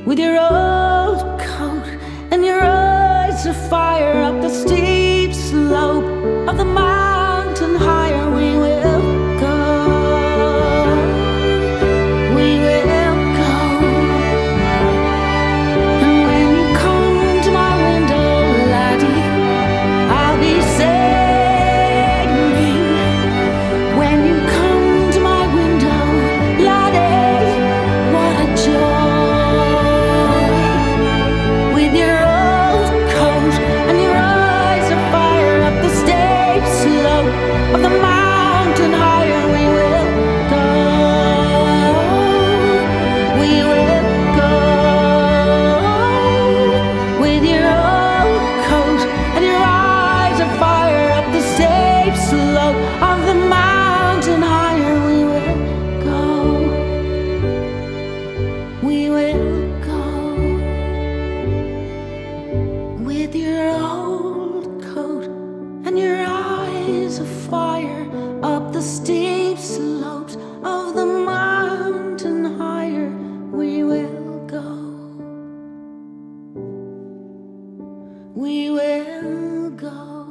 with your old coat and your eyes of fire. Up the steep slope of the mountain higher we will go. We will go. And when you come to my window, laddie, I'll be singing. When you come to my window, laddie, what a joy. With your old coat and your eyes of fire, up the steep slope of the mountain higher we will go. We will go. With your old coat and your eyes of fire, up the steep slope of the mountain higher we will go. We will go. With your old coat and your eyes of fire, up the steep slopes of the mountain higher we will go. We will go.